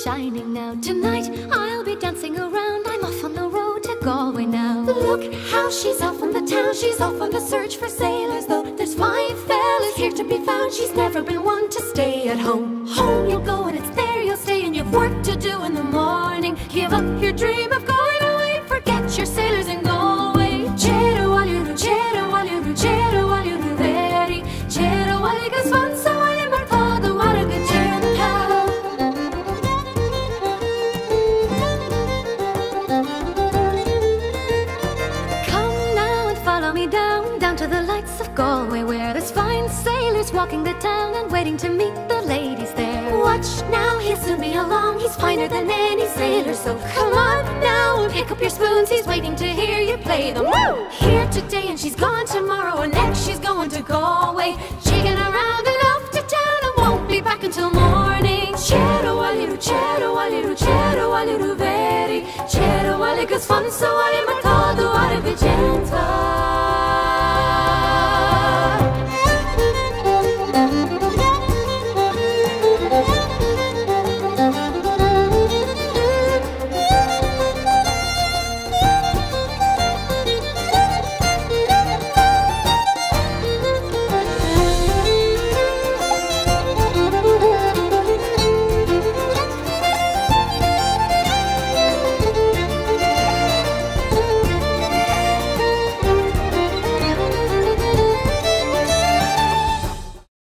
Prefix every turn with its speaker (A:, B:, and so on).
A: shining now. Tonight I'll be dancing around. I'm off on the road to Galway now. Look how she's off on the town. She's off on the search for sailors, though there's fine fellas here to be found. She's never been one to stay at home. Home you'll go and it's there you'll stay, and you've work to do in the morning. Give up your dream of going away. Forget your sailors and Galway. Cheiro aliru, cheiro aliru, cheiro aliru veri. Cheiro aligus fan so alimar todo waraga chenta. Come now and follow me down to the lights of Galway, where there's fine sailors walking the town and waiting to meet the ladies there. Watch now, he'll soon be along. He's finer than any sailor, so come on now and pick up your spoons. He's waiting to hear you play them. Woo! Here today and she's gone tomorrow, and next she's going to Galway. Jigging around and off to town and won't be back until morning. Cheiro aliru, cheiro aliru, cheiro aliru veri. Cheiro aligus fun so aliru.